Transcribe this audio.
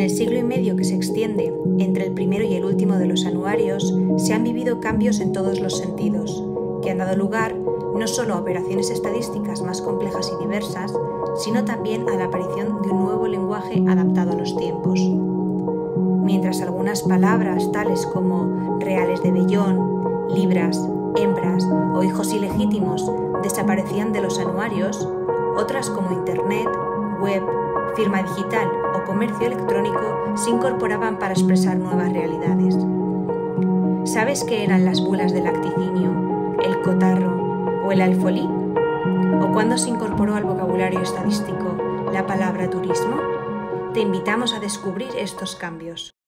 el siglo y medio que se extiende entre el primero y el último de los anuarios, se han vivido cambios en todos los sentidos, que han dado lugar no solo a operaciones estadísticas más complejas y diversas, sino también a la aparición de un nuevo lenguaje adaptado a los tiempos. Mientras algunas palabras tales como reales de vellón, libras, hembras o hijos ilegítimos desaparecían de los anuarios, otras como Internet, web, firma digital o comercio electrónico se incorporaban para expresar nuevas realidades. ¿Sabes qué eran las bulas de lacticinio, el cotarro o el alfolí? ¿O cuándo se incorporó al vocabulario estadístico la palabra turismo? Te invitamos a descubrir estos cambios.